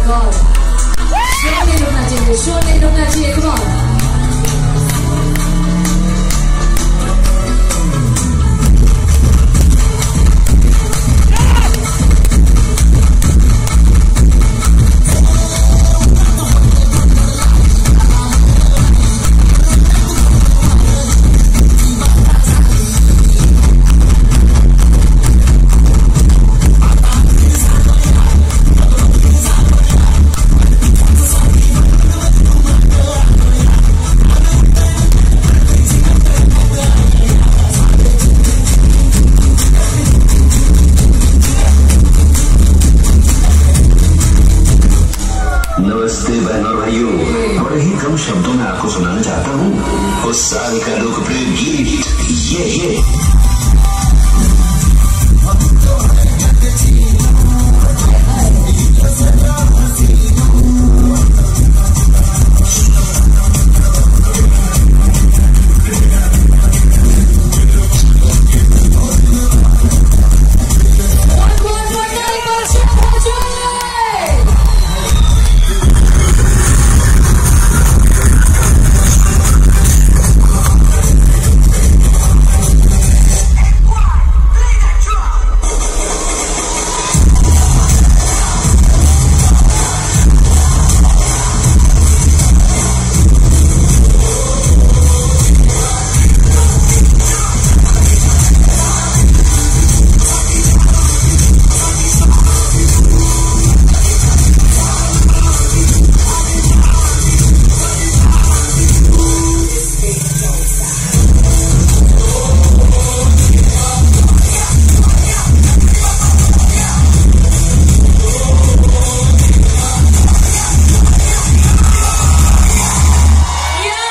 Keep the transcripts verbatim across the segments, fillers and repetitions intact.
God. शोर नहीं रुकना चाहिए, शोर नहीं रुकना चाहिए, come on. नमस्ते बहन और भाइयों, बड़े ही कम शब्दों में आपको सुनाना चाहता हूँ उस साल का लोकप्रिय गीत ये ये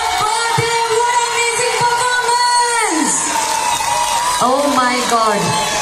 Oh my God.